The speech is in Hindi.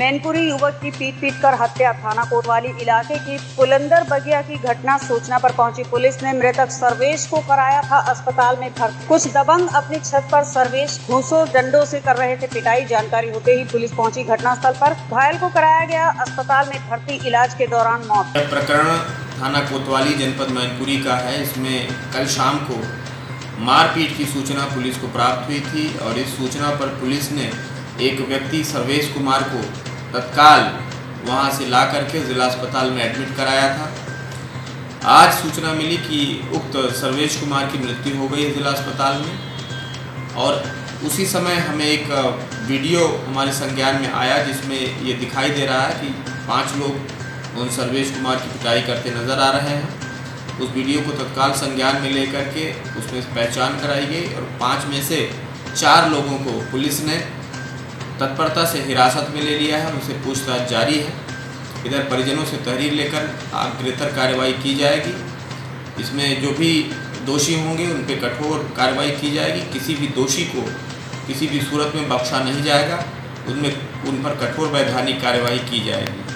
मैनपुरी युवक की पीट कर हत्या। थाना कोतवाली इलाके की पुलंदर बगिया की घटना। सूचना पर पहुंची पुलिस ने मृतक सर्वेश को कराया था अस्पताल में भर्ती। कुछ दबंग अपनी छत पर सर्वेश घूंसों डंडों से कर रहे थे पिटाई। जानकारी होते ही पुलिस पहुंची घटनास्थल पर। घायल को कराया गया अस्पताल में भर्ती। इलाज के दौरान मौत। यह प्रकरण थाना कोतवाली जनपद मैनपुरी का है। इसमें कल शाम को मारपीट की सूचना पुलिस को प्राप्त हुई थी और इस सूचना पर पुलिस ने एक व्यक्ति सर्वेश कुमार को तत्काल वहां से ला करके जिला अस्पताल में एडमिट कराया था। आज सूचना मिली कि उक्त सर्वेश कुमार की मृत्यु हो गई है जिला अस्पताल में और उसी समय हमें एक वीडियो हमारे संज्ञान में आया जिसमें ये दिखाई दे रहा है कि 5 लोग उन सर्वेश कुमार की पिटाई करते नज़र आ रहे हैं। उस वीडियो को तत्काल संज्ञान में लेकर के उसमें पहचान कराई गई और 5 में से 4 लोगों को पुलिस ने तत्परता से हिरासत में ले लिया है। उनसे पूछताछ जारी है। इधर परिजनों से तहरीर लेकर अग्रेतर कार्रवाई की जाएगी। इसमें जो भी दोषी होंगे उन पर कठोर कार्रवाई की जाएगी। किसी भी दोषी को किसी भी सूरत में बख्शा नहीं जाएगा। उन पर कठोर वैधानिक कार्रवाई की जाएगी।